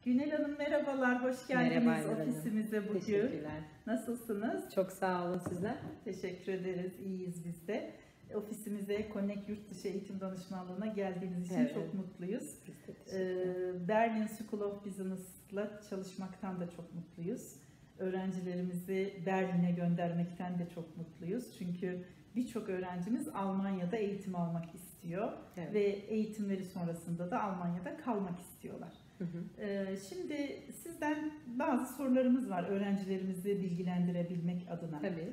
Günel Hanım merhabalar, hoş geldiniz Merhaba ofisimize bugün. Teşekkürler. Nasılsınız? Çok sağ olun sizler. Teşekkür ederiz, iyiyiz biz de. Ofisimize Connect Yurtdışı Eğitim Danışmanlığı'na geldiğiniz için Evet. çok mutluyuz. Biz de teşekkürler. Berlin School of Business'la çalışmaktan da çok mutluyuz. Öğrencilerimizi Berlin'e göndermekten de çok mutluyuz. Çünkü birçok öğrencimiz Almanya'da eğitim almak istiyor Evet. ve eğitimleri sonrasında da Almanya'da kalmak istiyorlar. Hı hı. Şimdi sizden bazı sorularımız var öğrencilerimizi bilgilendirebilmek adına. Tabii.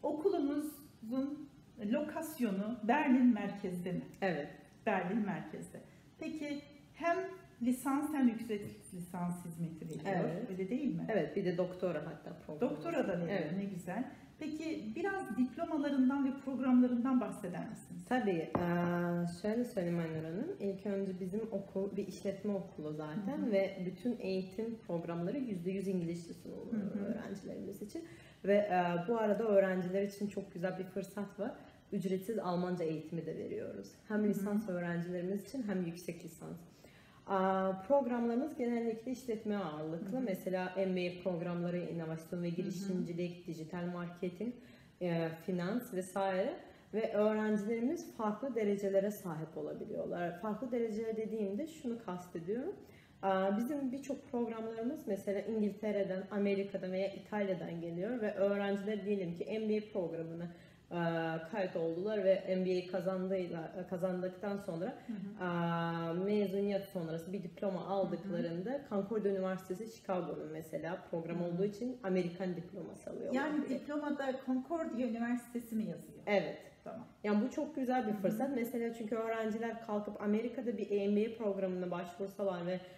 Okulumuzun lokasyonu Berlin merkezde mi? Evet. Berlin merkezde. Peki hem lisans hem yüksek lisans hizmeti veriyor. Evet. Öyle değil mi? Evet, bir de doktora hatta program. Doktora da veriyor. Evet. Ne güzel. Peki biraz diplomalarından ve programlarından bahseder misiniz? Tabii. Şöyle söyleyeyim Aynur Hanım. İlk önce bizim okul bir işletme okulu zaten Hı hı. ve bütün eğitim programları %100 İngilizce sunuluyor Hı hı. öğrencilerimiz için. Ve bu arada öğrenciler için çok güzel bir fırsat var. Ücretsiz Almanca eğitimi de veriyoruz. Hem lisans öğrencilerimiz için hem yüksek lisans. Programlarımız genellikle işletme ağırlıklı. Mesela MBA programları, inovasyon ve girişimcilik, dijital marketing, finans vesaire. Ve öğrencilerimiz farklı derecelere sahip olabiliyorlar. Farklı dereceler dediğimde şunu kastediyorum. Bizim birçok programlarımız mesela İngiltere'den, Amerika'dan veya İtalya'dan geliyor ve öğrenciler diyelim ki MBA programını kayıt oldular ve MBA kazandıktan sonra mezuniyet sonrası bir diploma aldıklarında Concord Üniversitesi Chicago'nun mesela program olduğu için Amerikan diploması alıyorlar. Yani diplomada Concordia Üniversitesi mi yazıyor? Evet. Tamam. Yani bu çok güzel bir fırsat. Mesela çünkü öğrenciler kalkıp Amerika'da bir MBA programına başvursalar ve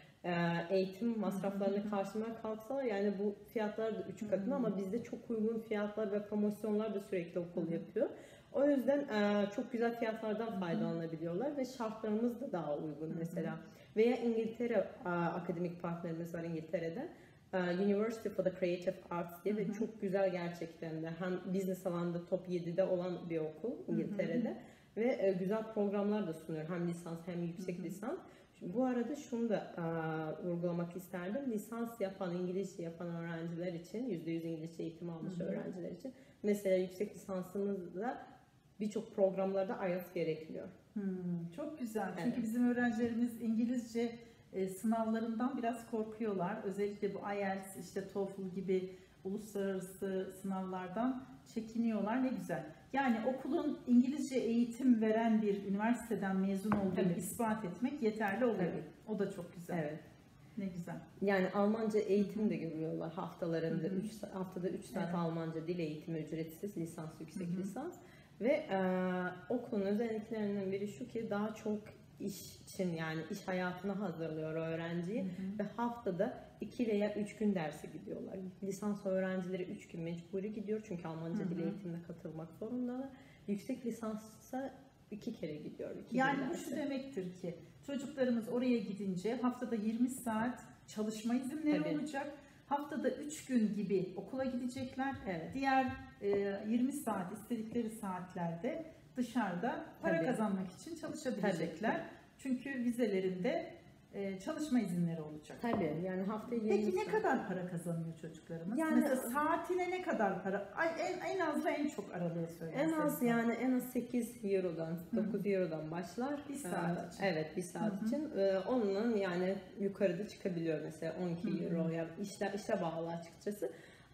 eğitim masraflarını karşılamaya kalksalar yani bu fiyatlar da 3 katına ama bizde çok uygun fiyatlar ve promosyonlar da sürekli okul yapıyor. O yüzden çok güzel fiyatlardan faydalanabiliyorlar ve şartlarımız da daha uygun mesela. Veya İngiltere akademik partnerimiz var İngiltere'de. University for the Creative Arts diye ve çok güzel gerçekten de hem business alanda top 7'de olan bir okul İngiltere'de ve güzel programlar da sunuyor hem lisans hem yüksek lisans. Şimdi bu arada şunu da vurgulamak isterdim. Lisans yapan, İngilizce yapan öğrenciler için, %100 İngilizce eğitim almış öğrenciler için mesela yüksek lisansımızda birçok programlarda IELTS gerekmiyor. Çok güzel. Evet. Çünkü bizim öğrencilerimiz İngilizce sınavlarından biraz korkuyorlar. Özellikle bu IELTS, işte TOEFL gibi uluslararası sınavlardan çekiniyorlar. Ne güzel. Yani okulun İngilizce eğitim veren bir üniversiteden mezun olduğunu ispat etmek yeterli oluyor. Tabii. O da çok güzel. Evet. Ne güzel. Yani Almanca eğitim de görüyorlar haftalarında haftada 3 saat Almanca dil eğitimi ücretsiz lisans yüksek lisans ve okulun özelliklerinden biri şu ki daha çok iş için yani iş hayatına hazırlıyor öğrenciyi ve haftada 2 veya 3 gün derse gidiyorlar. Lisans öğrencileri 3 gün mecburi gidiyor çünkü Almanca dil eğitimine katılmak zorundalar. Yüksek lisansa 2 kere gidiyor. Yani bu şu demektir ki çocuklarımız oraya gidince haftada 20 saat çalışma izinleri olacak. Haftada 3 gün gibi okula gidecekler. Evet. Diğer 20 saat istedikleri saatlerde dışarıda para kazanmak için çalışabilecekler. Çünkü vizelerinde çalışma izinleri olacak. Tabii yani haftaya 20 Peki ne saat. kadar para kazanıyor çocuklarımız? Yani- Mesela saatine ne kadar para? En azla en çok aralığı söylerseniz. En az yani en az 8 Euro'dan 9 Euro'dan başlar. Bir saat için. Evet bir saat için. Onunla yani yukarıda çıkabiliyor mesela 12 Euro yani işe bağlı açıkçası.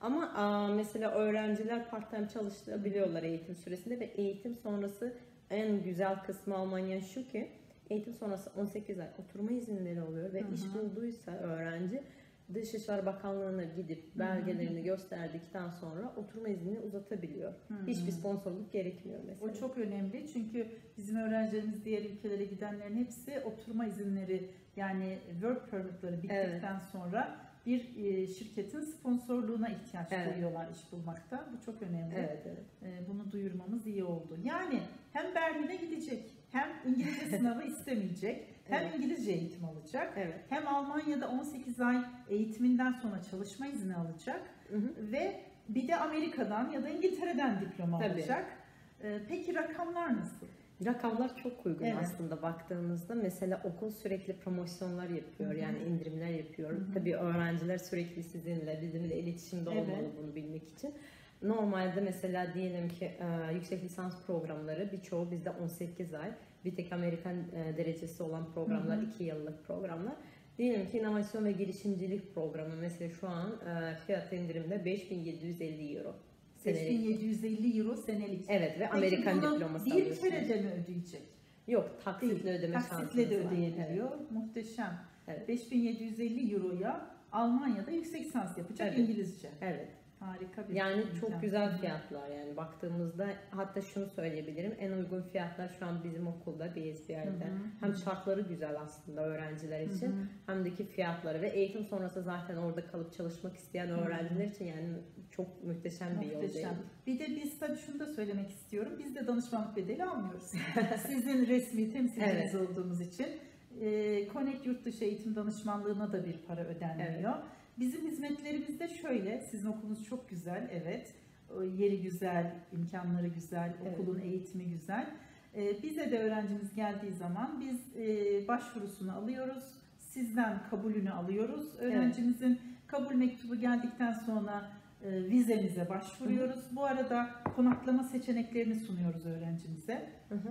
Ama mesela öğrenciler part-time çalışabiliyorlar eğitim süresinde ve eğitim sonrası en güzel kısmı Almanya şu ki eğitim sonrası 18 ay oturma izinleri oluyor ve iş bulduysa öğrenci Dışişleri Bakanlığı'na gidip belgelerini gösterdikten sonra oturma iznini uzatabiliyor. Hiçbir sponsorluk gerekmiyor mesela. O çok önemli çünkü bizim öğrencilerimiz diğer ülkelere gidenlerin hepsi oturma izinleri yani work permit'ları bittikten sonra bir şirketin sponsorluğuna ihtiyaç duyuyorlar iş bulmakta. Bu çok önemli. Evet. Bunu duyurmamız iyi oldu. Yani hem Berlin'e gidecek, hem İngilizce sınavı istemeyecek, hem İngilizce eğitim alacak, hem Almanya'da 18 ay eğitiminden sonra çalışma izni alacak ve bir de Amerika'dan ya da İngiltere'den diploma alacak. Peki rakamlar nasıl? Rakamlar çok uygun Evet. aslında baktığımızda. Mesela okul sürekli promosyonlar yapıyor, Hı hı. yani indirimler yapıyor. Hı hı. Tabii öğrenciler sürekli sizinle, bizimle iletişimde Evet. olmalı bunu bilmek için. Normalde mesela diyelim ki yüksek lisans programları birçoğu bizde 18 ay. Bir tek Amerikan derecesi olan programlar, Hı hı. 2 yıllık programlar. Diyelim ki inovasyon ve girişimcilik programı mesela şu an fiyat indirimde 5.750 euro. Senelik. 5750 euro senelik. Evet ve Peki Amerikan bunu diploması bir alıyorsunuz. kerede mi ödeyecek? Yok, taksitle Değil. ödeme şansınız Taksitle de var. ödeyebiliyor. Muhteşem. Evet. 5750 euroya Almanya'da yüksek lisans yapacak Evet. İngilizce. Evet. Harika bir Yani imkan. çok güzel fiyatlar yani baktığımızda, hatta şunu söyleyebilirim, en uygun fiyatlar şu an bizim okulda BSBR'de. Hı hı. Hem şartları güzel aslında öğrenciler için, Hı hı. hem de ki fiyatları ve eğitim sonrası zaten orada kalıp çalışmak isteyen öğrenciler için yani çok muhteşem bir yol değil. Muhteşem. Bir de biz tabii şunu da söylemek istiyorum. Biz de danışmanlık bedeli almıyoruz. Sizin resmi temsilciniz olduğumuz için. Connect Yurtdışı Eğitim Danışmanlığına da bir para ödenmiyor. Bizim hizmetlerimiz de şöyle. Sizin okulunuz çok güzel, evet. Yeri güzel, imkanları güzel, okulun eğitimi güzel. Bize de öğrencimiz geldiği zaman biz başvurusunu alıyoruz. Sizden kabulünü alıyoruz. Öğrencimizin kabul mektubu geldikten sonra vizemize başvuruyoruz. Bu arada konaklama seçeneklerini sunuyoruz öğrencimize.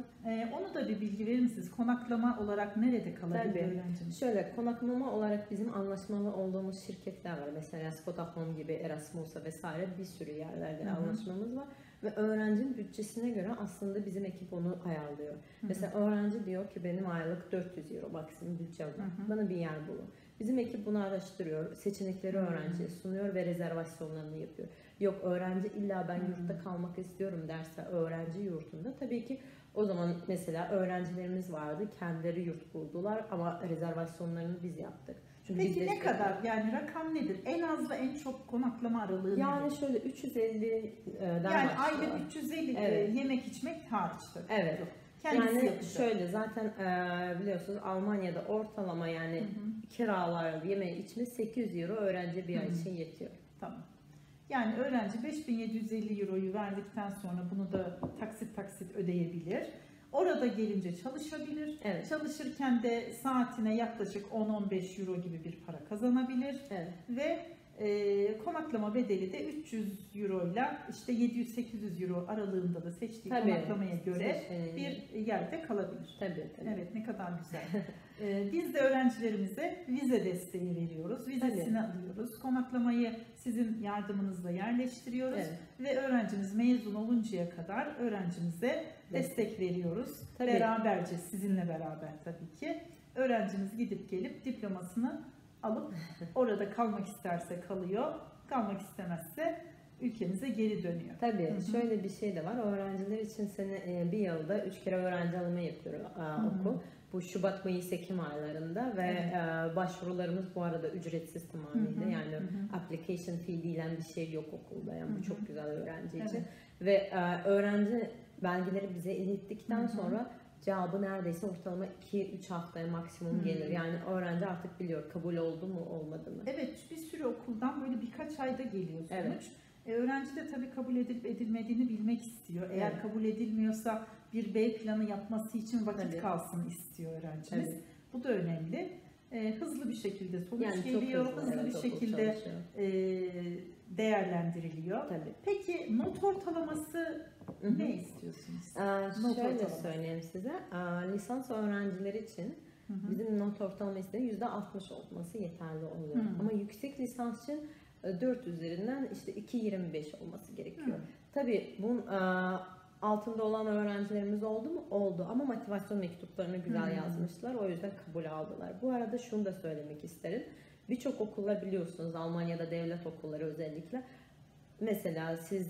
Onu da bir bilgi verir misiniz? Konaklama olarak nerede kalabilir Tabii. öğrencimiz? Şöyle, konaklama olarak bizim anlaşmalı olduğumuz şirketler var. Mesela Vodafone gibi, Erasmus'a vesaire bir sürü yerlerde anlaşmamız var. Ve öğrencinin bütçesine göre aslında bizim ekip onu ayarlıyor. Mesela öğrenci diyor ki benim aylık 400 euro maksimum bütçem var. Bana bir yer bulun. Bizim ekip bunu araştırıyor, seçenekleri öğrenciye sunuyor ve rezervasyonlarını yapıyor. Yok, öğrenci illa ben yurtta kalmak istiyorum derse öğrenci yurtunda, tabii ki o zaman mesela öğrencilerimiz vardı, kendileri yurt buldular ama rezervasyonlarını biz yaptık. Çünkü Peki biz ne kadar, yani rakam nedir? En azla en çok konaklama aralığı yani nedir? şöyle 350'den Yani başlıyor. ayda 350 Evet. yemek içmek hariç tabii. Evet. Kendisi Yani yapacak. şöyle zaten biliyorsunuz Almanya'da ortalama yani kiralar, yeme içme 800 euro öğrenci bir ay için yetiyor. Tamam. Yani öğrenci 5750 euroyu verdikten sonra bunu da taksit taksit ödeyebilir. Orada gelince çalışabilir. Evet. Çalışırken de saatine yaklaşık 10-15 euro gibi bir para kazanabilir. Evet. Ve konaklama bedeli de 300 euro ile işte 700-800 euro aralığında da seçtiği konaklamaya göre bir yerde kalabilir. Tabii. Evet, ne kadar güzel. Biz de öğrencilerimize vize desteği veriyoruz. Vizesini alıyoruz. Konaklamayı sizin yardımınızla yerleştiriyoruz. Ve öğrencimiz mezun oluncaya kadar öğrencimize destek veriyoruz. Tabii. Beraberce, sizinle beraber tabii ki. Öğrencimiz gidip gelip diplomasını alıp orada kalmak isterse kalıyor, kalmak istemezse ülkemize geri dönüyor. Tabii. Şöyle bir şey de var. Öğrenciler için bir yılda 3 kere öğrenci alımı yapıyor okul. Bu Şubat, Mayıs, Ekim aylarında ve başvurularımız bu arada ücretsiz tamamıyla. Yani application fee denilen bir şey yok okulda. Yani bu çok güzel öğrenci için. Ve öğrenci belgeleri bize ilettikten sonra cevabı neredeyse ortalama 2-3 haftaya maksimum gelir. Yani öğrenci artık biliyor kabul oldu mu olmadı mı. Evet, bir sürü okuldan böyle birkaç ayda geliyor sonuç. Öğrenci de tabii kabul edilip edilmediğini bilmek istiyor. Eğer kabul edilmiyorsa bir B planı yapması için vakit kalsın istiyor öğrencimiz. Bu da önemli. Hızlı bir şekilde sonuç geliyor, hızlı bir şekilde değerlendiriliyor. Peki not ortalaması ne istiyorsunuz? Şöyle söyleyeyim size, lisans öğrencileri için bizim not ortalaması %60 olması yeterli oluyor. Ama yüksek lisans için 4 üzerinden işte 2.25 olması gerekiyor. Tabii bunun altında olan öğrencilerimiz oldu mu? Oldu. Ama motivasyon mektuplarını güzel yazmışlar. O yüzden kabul aldılar. Bu arada şunu da söylemek isterim. Birçok okullar biliyorsunuz, Almanya'da devlet okulları özellikle. Mesela siz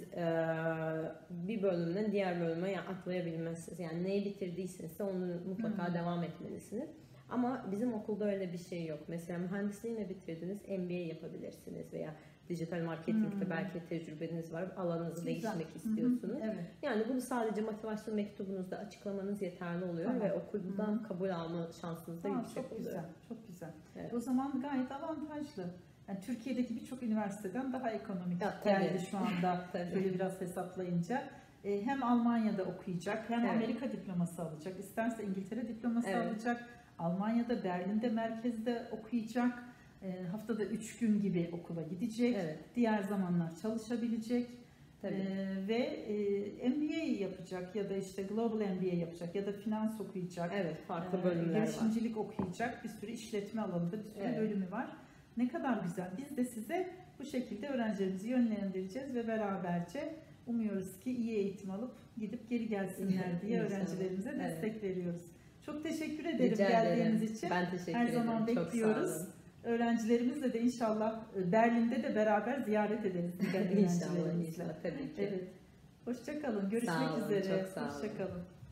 bir bölümden diğer bölüme atlayabilmezsiniz. Yani neyi bitirdiyseniz onu mutlaka devam etmelisiniz. Ama bizim okulda öyle bir şey yok. Mesela mühendisliği mi bitirdiniz, MBA yapabilirsiniz veya dijital marketingte belki tecrübeniz var, alanınızı değiştirmek istiyorsunuz. Yani bunu sadece motivasyon mektubunuzda açıklamanız yeterli oluyor ve okuldan kabul alma şansınız da yüksek oluyor. Güzel, çok güzel. O zaman gayet avantajlı. Yani Türkiye'deki birçok üniversiteden daha ekonomik geldi şu anda şöyle biraz hesaplayınca. Hem Almanya'da okuyacak, hem Evet. Amerika diploması alacak, isterse İngiltere diploması Evet. alacak, Almanya'da, Berlin'de, merkezde okuyacak, haftada 3 gün gibi okula gidecek, Evet. diğer zamanlar çalışabilecek. Tabii. Ve MBA yapacak ya da işte Global MBA yapacak ya da finans okuyacak. Evet, farklı bölümler var. Girişimcilik okuyacak, bir sürü işletme alanında bir sürü Evet. bölümü var. Ne kadar güzel. Biz de size bu şekilde öğrencilerimizi yönlendireceğiz ve beraberce umuyoruz ki iyi eğitim alıp gidip geri gelsinler diye İnşallah. öğrencilerimize Evet. destek veriyoruz. Çok teşekkür ederim Rica geldiğiniz ederim. için. Ben teşekkür Her ederim. zaman Çok sağ bekliyoruz. olun. Öğrencilerimizle de inşallah Berlin'de de beraber ziyaret ederiz. İnşallah, öğrencilerimizle. inşallah tabii ki. Evet. Hoşça kalın. Görüşmek Sağ olun, üzere. çok sağ olun. Hoşça kalın.